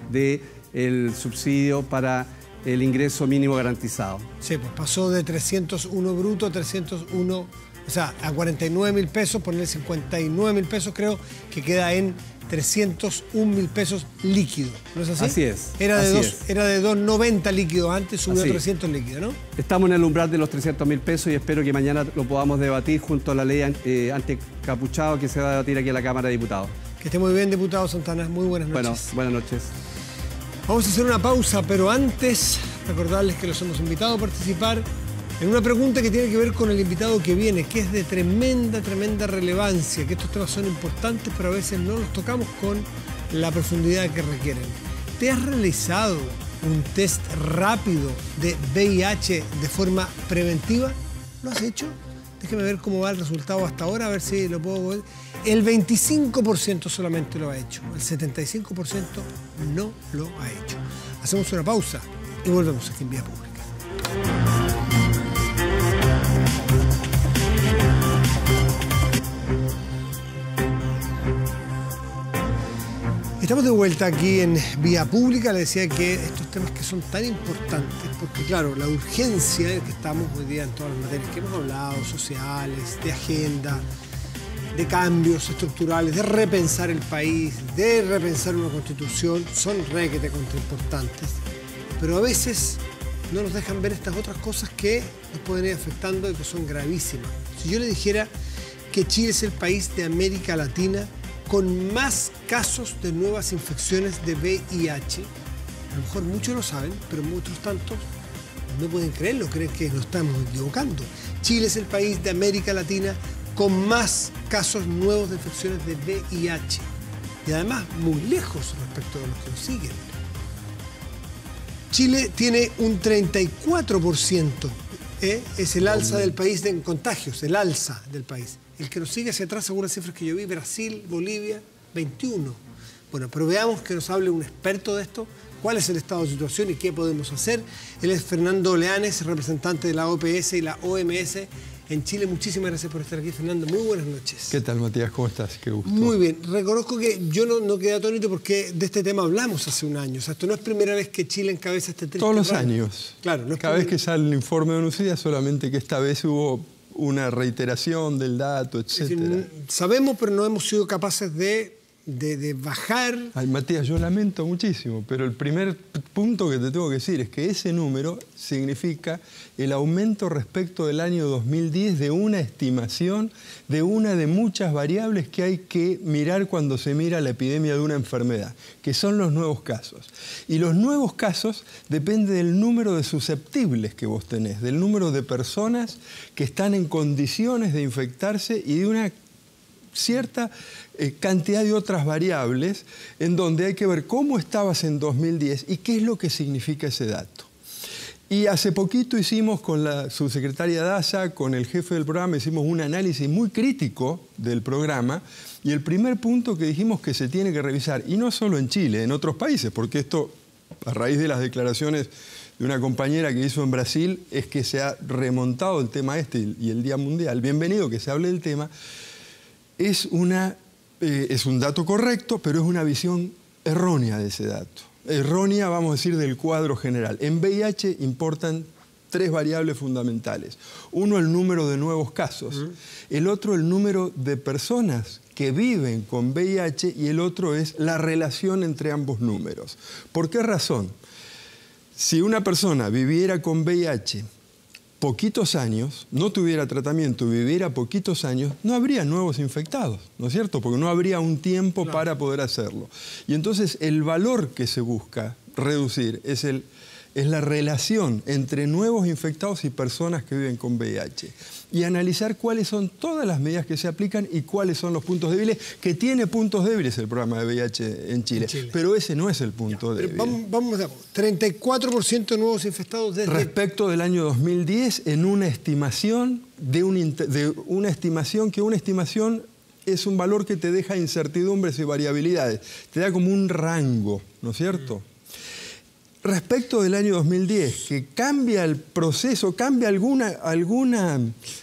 del subsidio para el ingreso mínimo garantizado. Sí, pues pasó de trescientos uno bruto a trescientos uno, o sea, a cuarenta y nueve mil pesos, ponerle cincuenta y nueve mil pesos, creo que queda en trescientos un mil pesos líquido, ¿no es así? Así es. Era de, así dos, es. era de doscientos noventa líquido antes, subió Así. a trescientos líquido, ¿no? Estamos en el umbral de los trescientos mil pesos y espero que mañana lo podamos debatir junto a la ley eh, anticapuchado que se va a debatir aquí en la Cámara de Diputados. Que esté muy bien, diputado Santana. Muy buenas noches. Bueno, buenas noches. Vamos a hacer una pausa, pero antes recordarles que los hemos invitado a participar en una pregunta que tiene que ver con el invitado que viene, que es de tremenda, tremenda relevancia, que estos temas son importantes, pero a veces no los tocamos con la profundidad que requieren. ¿Te has realizado un test rápido de V I H de forma preventiva? ¿Lo has hecho? Déjeme ver cómo va el resultado hasta ahora, a ver si lo puedo ver. El veinticinco por ciento solamente lo ha hecho, el setenta y cinco por ciento no lo ha hecho. Hacemos una pausa y volvemos aquí en Vía Pública. Estamos de vuelta aquí en Vía Pública. Le decía que estos temas que son tan importantes, porque claro, la urgencia en que estamos hoy día en todas las materias que hemos hablado, sociales, de agenda, de cambios estructurales, de repensar el país, de repensar una constitución, son requete contra importantes, pero a veces no nos dejan ver estas otras cosas que nos pueden ir afectando y que son gravísimas. Si yo le dijera que Chile es el país de América Latina con más casos de nuevas infecciones de V I H, a lo mejor muchos lo saben, pero muchos tantos no pueden creerlo, creen que nos estamos equivocando. Chile es el país de América Latina con más casos nuevos de infecciones de V I H y además muy lejos respecto de los que nos siguen. Chile tiene un treinta y cuatro por ciento, ¿eh? Es el alza del país en contagios, el alza del país. El que nos sigue hacia atrás, según las cifras que yo vi, Brasil, Bolivia, veintiuno. Bueno, pero veamos que nos hable un experto de esto, cuál es el estado de situación y qué podemos hacer. Él es Fernando Leanes, representante de la O P S y la O M S en Chile. Muchísimas gracias por estar aquí, Fernando. Muy buenas noches. ¿Qué tal, Matías? ¿Cómo estás? Qué gusto. Muy bien. Reconozco que yo no, no quedé atónito porque de este tema hablamos hace un año. O sea, esto no es primera vez que Chile encabeza este triste Todos los ranking. años. Claro. No es Cada primer... vez que sale el informe de UNOCIDA, solamente que esta vez hubo una reiteración del dato, etcétera. Es decir, sabemos, pero no hemos sido capaces de de, de bajar. Ay, Matías, yo lamento muchísimo, pero el primer punto que te tengo que decir es que ese número significa el aumento respecto del año dos mil diez de una estimación de una de muchas variables que hay que mirar cuando se mira la epidemia de una enfermedad, que son los nuevos casos. Y los nuevos casos dependen del número de susceptibles que vos tenés, del número de personas que están en condiciones de infectarse y de una cierta eh, cantidad de otras variables en donde hay que ver cómo estabas en dos mil diez y qué es lo que significa ese dato. Y hace poquito hicimos con la subsecretaria Daza, con el jefe del programa, hicimos un análisis muy crítico del programa y el primer punto que dijimos que se tiene que revisar, y no solo en Chile, en otros países, porque esto, a raíz de las declaraciones de una compañera que hizo en Brasil, es que se ha remontado el tema este y el Día Mundial. Bienvenido que se hable del tema. Es, una, eh, es un dato correcto, pero es una visión errónea de ese dato. Errónea, vamos a decir, del cuadro general. En V I H importan tres variables fundamentales. Uno, el número de nuevos casos. Uh-huh. El otro, el número de personas que viven con V I H. Y el otro es la relación entre ambos números. ¿Por qué razón? Si una persona viviera con V I H poquitos años, no tuviera tratamiento y viviera poquitos años, no habría nuevos infectados, ¿no es cierto? Porque no habría un tiempo claro. para poder hacerlo. Y entonces el valor que se busca reducir es, el, es la relación entre nuevos infectados y personas que viven con V I H. Y analizar cuáles son todas las medidas que se aplican y cuáles son los puntos débiles, que tiene puntos débiles el programa de V I H en Chile. En Chile. Pero ese no es el punto ya, débil. Vamos, vamos a treinta y cuatro por ciento de nuevos infectados desde... Respecto del año dos mil diez, en una estimación, de, un, de una estimación que una estimación es un valor que te deja incertidumbres y variabilidades. Te da como un rango, ¿no es cierto? Mm. Respecto del año dos mil diez, que cambia el proceso, cambia alguna, alguna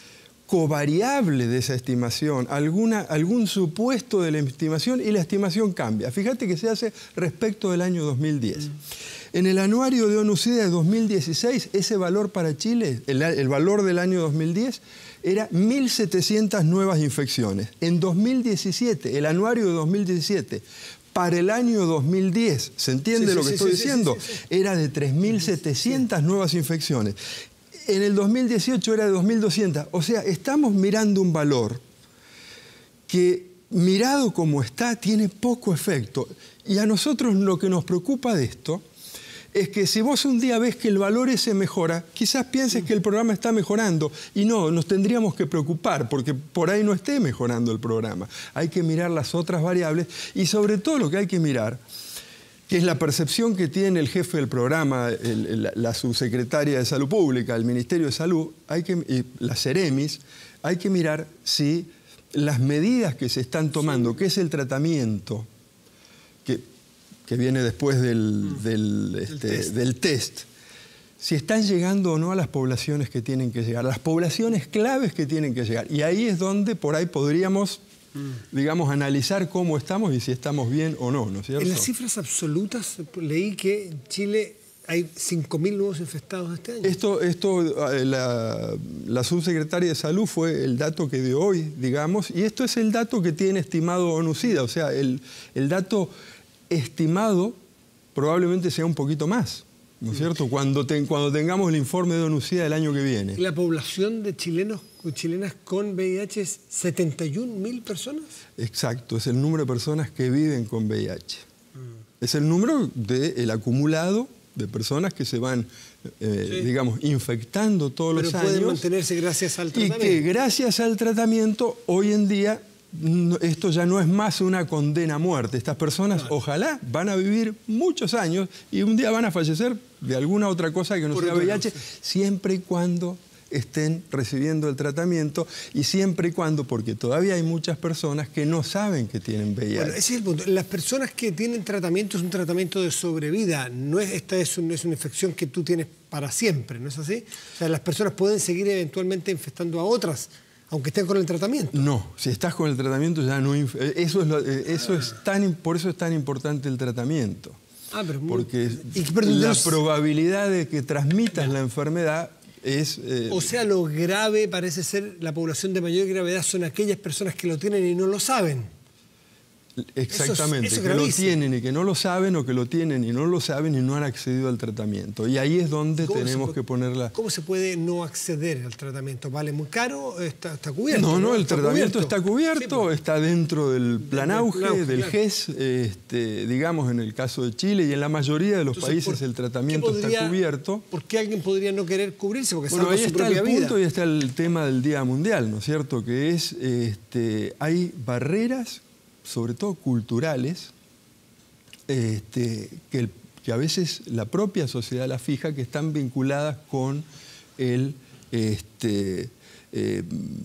covariable de esa estimación, alguna, algún supuesto de la estimación y la estimación cambia. Fíjate que se hace respecto del año dos mil diez. Mm. En el anuario de ONUCIDA de dos mil dieciséis, ese valor para Chile, el, el valor del año dos mil diez, era mil setecientas nuevas infecciones. En dos mil diecisiete, el anuario de dos mil diecisiete, para el año dos mil diez, ¿se entiende sí, lo que sí, estoy sí, diciendo? Sí, sí, sí. Era de tres mil setecientas sí. nuevas infecciones. En el dos mil dieciocho era de dos mil doscientas. O sea, estamos mirando un valor que, mirado como está, tiene poco efecto. Y a nosotros lo que nos preocupa de esto es que si vos un día ves que el valor ese mejora, quizás pienses que el programa está mejorando. Y no, nos tendríamos que preocupar porque por ahí no esté mejorando el programa. Hay que mirar las otras variables y sobre todo lo que hay que mirar, que es la percepción que tiene el jefe del programa, el, el, la subsecretaria de Salud Pública, el Ministerio de Salud, hay que, y la Ceremis, hay que mirar si las medidas que se están tomando, que es el tratamiento, que... que viene después del, del, este, test. del test, si están llegando o no a las poblaciones que tienen que llegar, a las poblaciones claves que tienen que llegar. Y ahí es donde por ahí podríamos, mm. digamos, analizar cómo estamos y si estamos bien o no, ¿no es cierto? En las cifras absolutas leí que en Chile hay cinco mil nuevos infectados este año. Esto, esto la, la subsecretaria de Salud fue el dato que dio hoy, digamos, y esto es el dato que tiene estimado ONUCIDA, o sea, el, el dato estimado probablemente sea un poquito más, ¿no es cierto? Cuando, ten, cuando tengamos el informe de ONUCIDA del año que viene. ¿La población de chilenos chilenas con V I H es setenta y un mil personas? Exacto, es el número de personas que viven con V I H. Mm. Es el número del acumulado de personas que se van, eh, sí. digamos, infectando todos Pero los años. Pero pueden mantenerse gracias al tratamiento. Y que gracias al tratamiento, hoy en día, no, esto ya no es más una condena a muerte. Estas personas, claro. ojalá, van a vivir muchos años y un día van a fallecer de alguna otra cosa que no Por sea V I H, cosa. siempre y cuando estén recibiendo el tratamiento y siempre y cuando, porque todavía hay muchas personas que no saben que tienen V I H. Bueno, ese es el punto. Las personas que tienen tratamiento es un tratamiento de sobrevida. No es, esta es, un, es una infección que tú tienes para siempre, ¿no es así? O sea, las personas pueden seguir eventualmente infectando a otras, aunque estén con el tratamiento. No, si estás con el tratamiento ya no... Eso es, lo, eso es tan, por eso es tan importante el tratamiento. Ah, pero muy... Porque ¿Y, perdón, la los... probabilidad de que transmitas no. la enfermedad es... Eh... O sea, lo grave parece ser, la población de mayor gravedad son aquellas personas que lo tienen y no lo saben. Exactamente, eso es, eso que lo tienen y que no lo saben, o que lo tienen y no lo saben y no han accedido al tratamiento. Y ahí es donde tenemos que ponerla. ¿Cómo se puede no acceder al tratamiento? ¿Vale muy caro? ¿Está, está cubierto? No, no, el ¿Está tratamiento cubierto? está cubierto, sí, pues, está dentro del plan auge, auge del claro. G E S, este, digamos en el caso de Chile, y en la mayoría de los Entonces, países el tratamiento podría, está cubierto. ¿Por qué alguien podría no querer cubrirse? Porque bueno, ahí su está propia el vida. punto y está el tema del Día Mundial, ¿no es cierto? Que es, este, hay barreras, sobre todo culturales, este, que, el, que a veces la propia sociedad la fija, que están vinculadas con el, este, eh,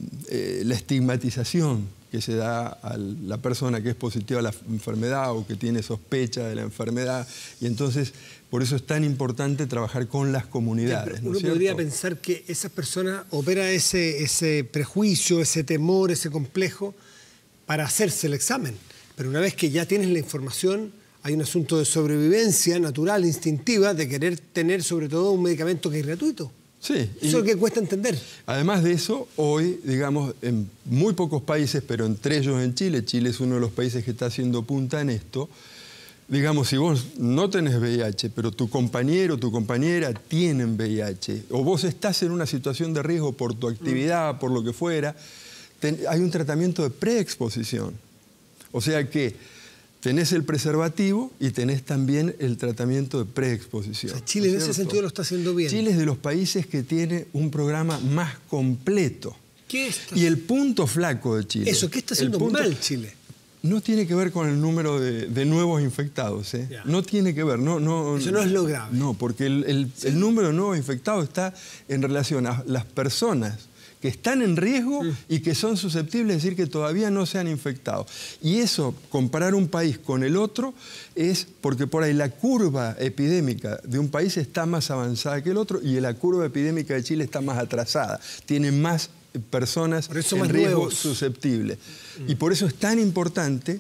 eh, la estigmatización que se da a la persona que es positiva a la enfermedad o que tiene sospecha de la enfermedad. Y entonces, por eso es tan importante trabajar con las comunidades. ¿no Uno es cierto? podría pensar que esas personas opera ese, ese prejuicio, ese temor, ese complejo, para hacerse el examen. Pero una vez que ya tienes la información, hay un asunto de sobrevivencia natural, instintiva, de querer tener sobre todo un medicamento que es gratuito. Sí. Eso es lo que cuesta entender. Además de eso, hoy, digamos, en muy pocos países, pero entre ellos en Chile, Chile es uno de los países que está haciendo punta en esto, digamos, si vos no tenés V I H, pero tu compañero o tu compañera tienen V I H, o vos estás en una situación de riesgo por tu actividad, mm. por lo que fuera, ten, hay un tratamiento de preexposición. O sea que tenés el preservativo y tenés también el tratamiento de preexposición. O sea, Chile en ese sentido lo está haciendo bien. Chile es de los países que tiene un programa más completo. ¿Qué está? Y el punto flaco de Chile... Eso, ¿qué está haciendo punto, mal Chile? No tiene que ver con el número de, de nuevos infectados. ¿eh? No tiene que ver. No, no, Eso no es lo grave. No, porque el, el, ¿Sí? el número de nuevos infectados está en relación a las personas que están en riesgo mm. y que son susceptibles de decir que todavía no se han infectado. Y eso, comparar un país con el otro, es porque por ahí la curva epidémica de un país está más avanzada que el otro y la curva epidémica de Chile está más atrasada. Tiene más personas en más riesgo nuevos. susceptible. Mm. Y por eso es tan importante,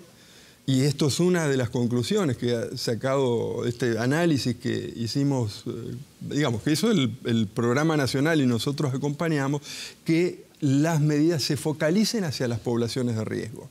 y esto es una de las conclusiones que ha sacado este análisis que hicimos, digamos, que hizo el, el Programa Nacional y nosotros acompañamos, que las medidas se focalicen hacia las poblaciones de riesgo.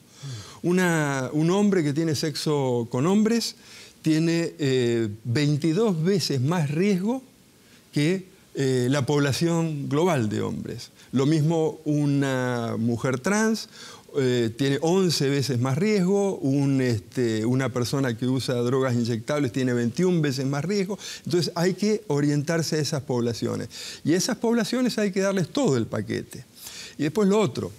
Una, un hombre que tiene sexo con hombres tiene eh, veintidós veces más riesgo que eh, la población global de hombres. Lo mismo una mujer trans, Eh, tiene once veces más riesgo, un, este, una persona que usa drogas inyectables tiene veintiuna veces más riesgo. Entonces hay que orientarse a esas poblaciones. Y a esas poblaciones hay que darles todo el paquete. Y después lo otro,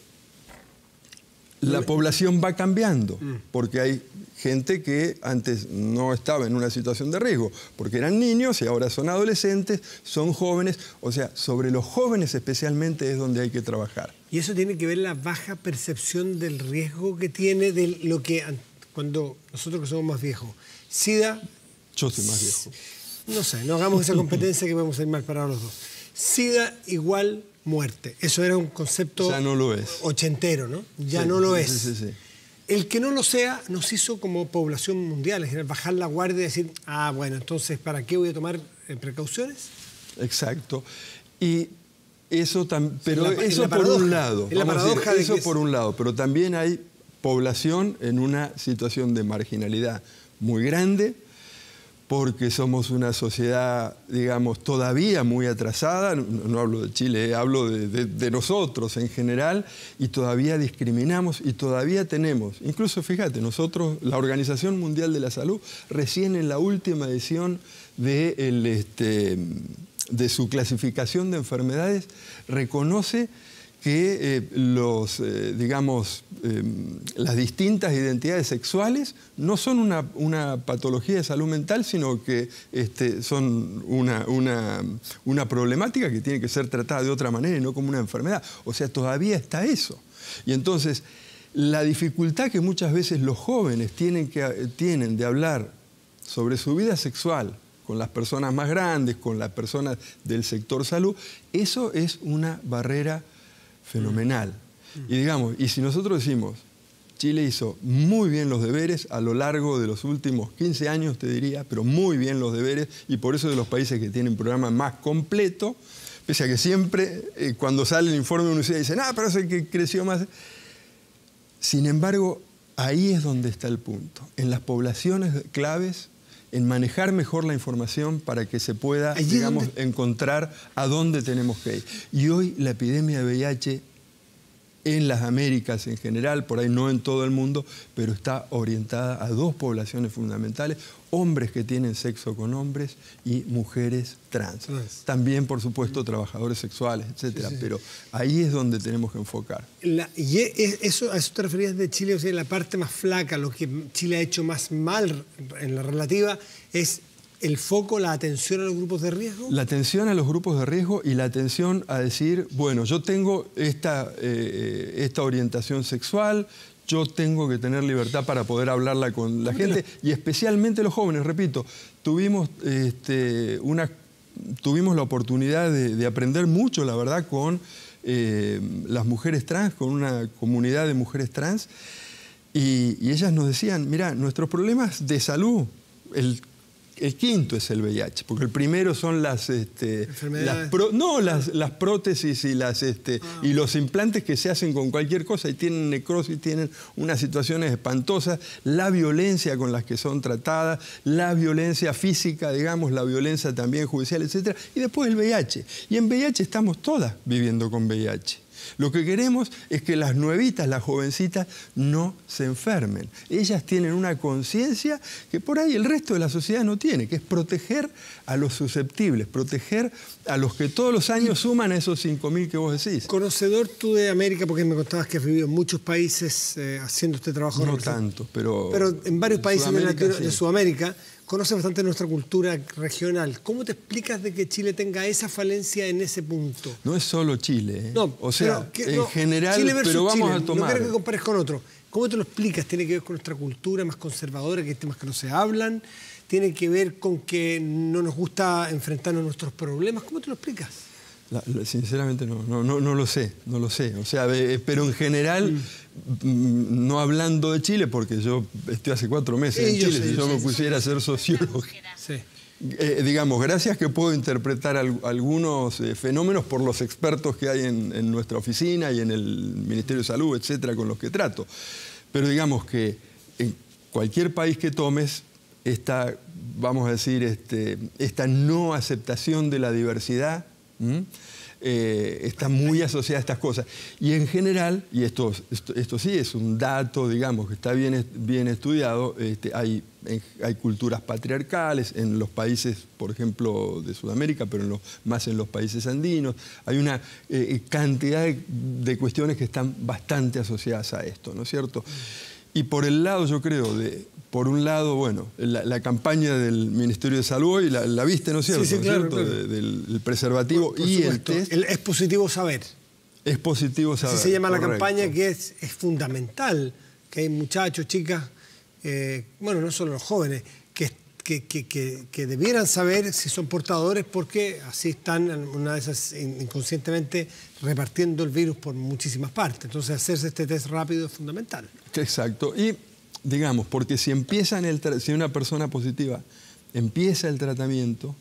la población va cambiando, porque hay gente que antes no estaba en una situación de riesgo, porque eran niños y ahora son adolescentes, son jóvenes. O sea, sobre los jóvenes especialmente es donde hay que trabajar. Y eso tiene que ver la baja percepción del riesgo que tiene de lo que, cuando nosotros que somos más viejos, SIDA... Yo soy más viejo. No sé, no hagamos esa competencia que vamos a ir mal parados los dos. SIDA igual muerte. Eso era un concepto... Ya no lo es. Ochentero, ¿no? Ya sí, no lo sí, es. Sí, sí, sí. El que no lo sea nos hizo como población mundial, es decir, bajar la guardia y decir, ah, bueno, entonces, ¿para qué voy a tomar eh, precauciones? Exacto. Y eso también, pero la, eso por un lado. Es la paradoja decir, de eso que por es... un lado, pero también hay población en una situación de marginalidad muy grande, porque somos una sociedad, digamos, todavía muy atrasada, no, no hablo de Chile, eh, hablo de, de, de nosotros en general, y todavía discriminamos y todavía tenemos, incluso fíjate, nosotros, la Organización Mundial de la Salud, recién en la última edición de, el, este, de su clasificación de enfermedades, reconoce que eh, los, eh, digamos, eh, las distintas identidades sexuales no son una, una patología de salud mental, sino que este, son una, una, una problemática que tiene que ser tratada de otra manera y no como una enfermedad. O sea, todavía está eso. Y entonces, la dificultad que muchas veces los jóvenes tienen, que, tienen de hablar sobre su vida sexual con las personas más grandes, con las personas del sector salud, eso es una barrera fenomenal. Y digamos, y si nosotros decimos, Chile hizo muy bien los deberes a lo largo de los últimos quince años, te diría, pero muy bien los deberes, y por eso es de los países que tienen un programa más completo, pese a que siempre, eh, cuando sale el informe de universidad, dicen, ah, pero es el que creció más. Sin embargo, ahí es donde está el punto. En las poblaciones claves, en manejar mejor la información para que se pueda, Allí digamos, donde... encontrar a dónde tenemos que ir. Y hoy la epidemia de V I H en las Américas en general, por ahí no en todo el mundo, pero está orientada a dos poblaciones fundamentales, hombres que tienen sexo con hombres y mujeres trans. trans. También, por supuesto, trabajadores sexuales, etcétera. Sí, sí, sí. Pero ahí es donde tenemos que enfocar. La, y eso, ¿a eso te referías de Chile? O sea, la parte más flaca, lo que Chile ha hecho más mal en la relativa, es el foco, la atención a los grupos de riesgo. La atención a los grupos de riesgo y la atención a decir, bueno, yo tengo esta, eh, esta orientación sexual, yo tengo que tener libertad para poder hablarla con la gente, y especialmente los jóvenes, repito, tuvimos, este, una, tuvimos la oportunidad de, de aprender mucho, la verdad, con eh, las mujeres trans, con una comunidad de mujeres trans, y, y ellas nos decían, mira, nuestros problemas de salud, el El quinto es el V I H, porque el primero son las, este, las, pro, no, las, las prótesis y, las, este, ah. y los implantes que se hacen con cualquier cosa y tienen necrosis, tienen unas situaciones espantosas, la violencia con las que son tratadas, la violencia física, digamos, la violencia también judicial, etcétera, y después el V I H. Y en V I H estamos todas viviendo con V I H. Lo que queremos es que las nuevitas, las jovencitas, no se enfermen. Ellas tienen una conciencia que por ahí el resto de la sociedad no tiene, que es proteger a los susceptibles, proteger a los que todos los años suman a esos cinco mil que vos decís. Conocedor tú de América, porque me contabas que has vivido en muchos países eh, haciendo este trabajo. No tanto, pero... Pero en varios países de, Latino, sí. de Sudamérica, conoces bastante nuestra cultura regional. ¿Cómo te explicas de que Chile tenga esa falencia en ese punto? No es solo Chile, ¿eh? No, o sea, que, en no, general, Chile versus pero vamos Chile. a tomar... No quiero que compares con otro. ¿Cómo te lo explicas? ¿Tiene que ver con nuestra cultura más conservadora, que hay temas que no se hablan? ¿Tiene que ver con que no nos gusta enfrentarnos a nuestros problemas? ¿Cómo te lo explicas? La, la, sinceramente no, no, no, no lo sé, no lo sé. O sea, eh, pero en general, mm. no hablando de Chile, porque yo estoy hace cuatro meses sí, en Chile, sé, si yo sé, me pusiera sí. a ser sociólogo. Sí. Eh, digamos, gracias que puedo interpretar al, algunos eh, fenómenos por los expertos que hay en, en nuestra oficina y en el Ministerio de Salud, etcétera, con los que trato. Pero digamos que en cualquier país que tomes, esta, vamos a decir, este, esta no aceptación de la diversidad, ¿Mm? Eh, está muy asociada a estas cosas. Y en general, y esto, esto, esto sí es un dato, digamos, que está bien, bien estudiado, este, hay, hay culturas patriarcales en los países, por ejemplo, de Sudamérica, pero en los, más en los países andinos. Hay una eh, cantidad de, de cuestiones que están bastante asociadas a esto, ¿no es cierto? Y por el lado, yo creo, de... Por un lado, bueno, la, la campaña del Ministerio de Salud hoy la, la viste, ¿no es cierto? Sí, sí, claro, ¿no es cierto? claro. De, del el preservativo por, por y supuesto. el test. El, es positivo saber. Es positivo saber. Así se llama correcto. La campaña, que es, es fundamental, que hay muchachos, chicas, eh, bueno, no solo los jóvenes, que, que, que, que, que debieran saber si son portadores, porque así están, una de esas, inconscientemente, repartiendo el virus por muchísimas partes. Entonces, hacerse este test rápido es fundamental. Exacto. Y digamos, porque si empieza en el si una persona positiva empieza el tratamiento,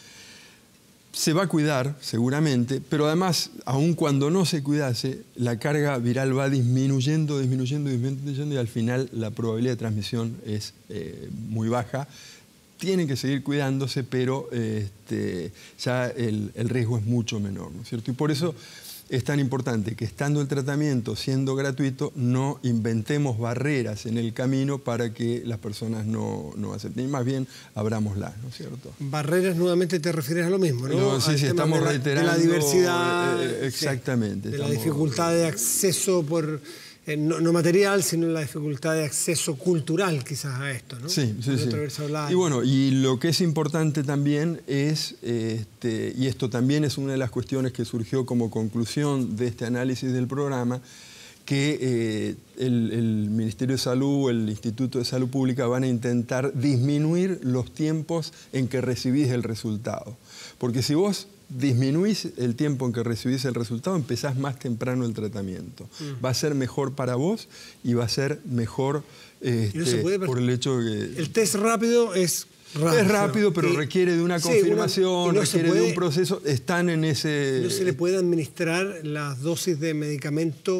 se va a cuidar seguramente, pero además, aun cuando no se cuidase, la carga viral va disminuyendo, disminuyendo, disminuyendo y al final la probabilidad de transmisión es eh, muy baja. Tienen que seguir cuidándose, pero eh, este, ya el, el riesgo es mucho menor, ¿no es cierto? Y por eso es tan importante que estando el tratamiento siendo gratuito, no inventemos barreras en el camino para que las personas no, no acepten. Y más bien, abrámoslas, ¿no es cierto? Barreras, nuevamente te refieres a lo mismo, ¿no? no sí, sí, estamos de la, reiterando. De la diversidad. Eh, exactamente. Sí, de estamos, la dificultad de acceso por... Eh, no, no material, sino la dificultad de acceso cultural quizás a esto, ¿no? Sí, sí, sí. Y bueno, y lo que es importante también es, este, y esto también es una de las cuestiones que surgió como conclusión de este análisis del programa, que eh, el, el Ministerio de Salud, el Instituto de Salud Pública van a intentar disminuir los tiempos en que recibís el resultado. Porque si vos disminuís el tiempo en que recibís el resultado, empezás más temprano el tratamiento. Mm. Va a ser mejor para vos y va a ser mejor este, no se puede, por el hecho de que... El test rápido es rápido. Es rápido, pero y, requiere de una sí, confirmación, una, no requiere puede, de un proceso. Están en ese... ¿No se le puede administrar las dosis de medicamento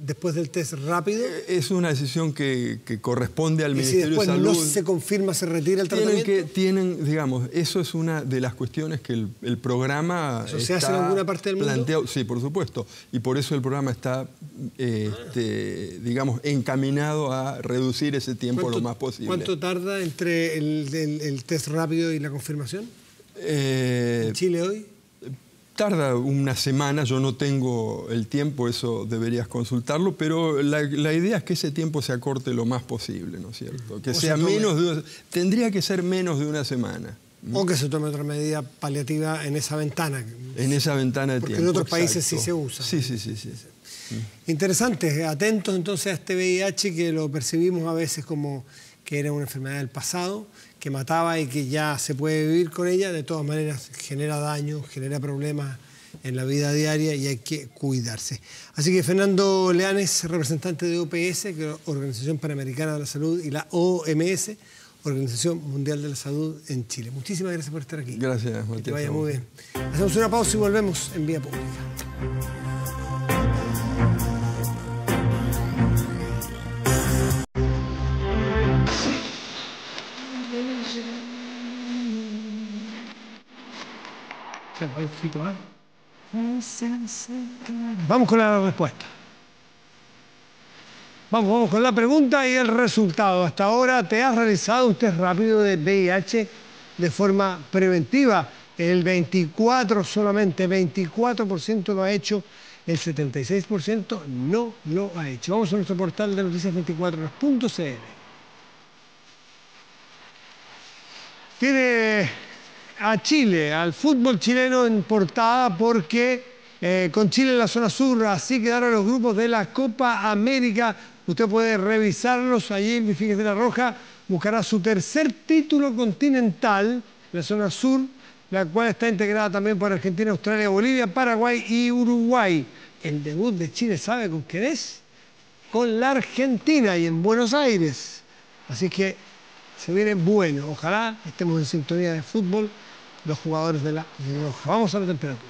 después del test rápido? Es una decisión que, que corresponde al y Ministerio si después de Salud. no se confirma, se retira el tienen tratamiento. que tienen, digamos, eso es una de las cuestiones que el, el programa ¿Eso está se hace en alguna parte del mundo? planteado. Sí, por supuesto. Y por eso el programa está, eh, este, digamos, encaminado a reducir ese tiempo lo más posible. ¿Cuánto tarda entre el, el, el test rápido y la confirmación? Eh, ¿En Chile hoy? Tarda una semana, yo no tengo el tiempo, eso deberías consultarlo, pero la, la idea es que ese tiempo se acorte lo más posible, ¿no es cierto? Que sea menos de una, tendría que ser menos de una semana. O que se tome otra medida paliativa en esa ventana. En esa ventana de Porque tiempo. en otros países exacto. sí se usa. Sí, sí, sí, sí. Interesante, atentos entonces a este V I H que lo percibimos a veces como que era una enfermedad del pasado, que mataba y que ya se puede vivir con ella. De todas maneras genera daño, genera problemas en la vida diaria y hay que cuidarse. Así que Fernando Leanes, representante de O P S, que es la Organización Panamericana de la Salud, y la O M S, Organización Mundial de la Salud en Chile. Muchísimas gracias por estar aquí. Gracias, Matías. Que te vaya muy bien. Hacemos una pausa y volvemos en Vía Pública. Vamos con la respuesta. Vamos, vamos con la pregunta y el resultado. Hasta ahora te has realizado un test rápido de V I H de forma preventiva. El veinticuatro, solamente veinticuatro por ciento lo ha hecho, el setenta y seis por ciento no lo ha hecho. Vamos a nuestro portal de noticias veinticuatro horas punto c l. Tiene a Chile, al fútbol chileno en portada porque eh, con Chile en la zona sur, así quedaron los grupos de la Copa América. Usted puede revisarlos allí, fíjese la roja, buscará su tercer título continental, la zona sur, la cual está integrada también por Argentina, Australia, Bolivia, Paraguay y Uruguay. El debut de Chile, ¿sabe con quién es? Con la Argentina y en Buenos Aires. Así que se viene bueno. Ojalá estemos en sintonía de fútbol los jugadores de la roja. Vamos a la temperatura.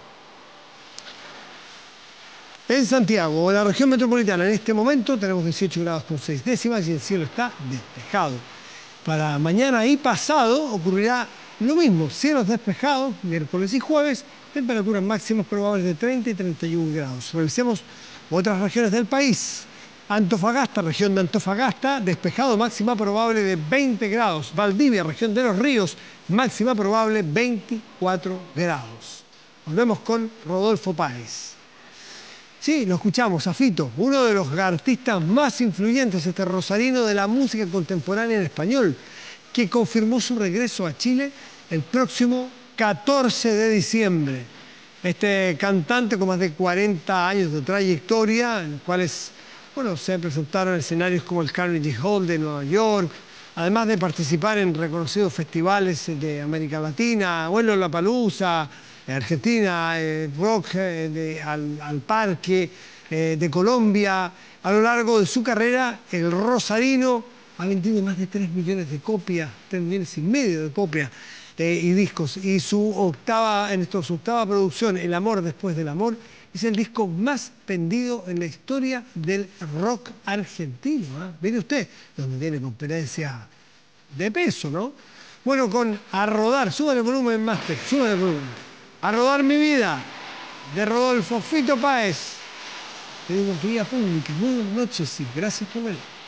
En Santiago, la región metropolitana, en este momento tenemos dieciocho grados con seis décimas y el cielo está despejado. Para mañana y pasado ocurrirá lo mismo, cielos despejados, miércoles y jueves, temperaturas máximas probables de treinta y treinta y un grados. Revisemos otras regiones del país. Antofagasta, región de Antofagasta, despejado, máxima probable de veinte grados. Valdivia, región de Los Ríos, máxima probable veinticuatro grados. Volvemos con Rodolfo Páez. Sí, lo escuchamos, a Fito, uno de los artistas más influyentes, este rosarino de la música contemporánea en español, que confirmó su regreso a Chile el próximo catorce de diciembre. Este cantante con más de cuarenta años de trayectoria, en los cuales bueno, se presentaron en escenarios como el Carnegie Hall de Nueva York, además de participar en reconocidos festivales de América Latina, bueno, Lollapalooza, Argentina, eh, Rock eh, de, al, al Parque, eh, de Colombia. A lo largo de su carrera, el rosarino ha vendido más de tres millones de copias, tres millones y medio de copias de, y discos. Y su octava, en esto, su octava producción, El amor después del amor, es el disco más vendido en la historia del rock argentino. ¿eh? Mire usted, donde tiene competencia de peso, ¿no? Bueno, con A Rodar, súbale el volumen, Master, súbale el volumen. A rodar mi vida, de Rodolfo Fito Páez. Te digo, Vía Pública, buenas noches y gracias por ver.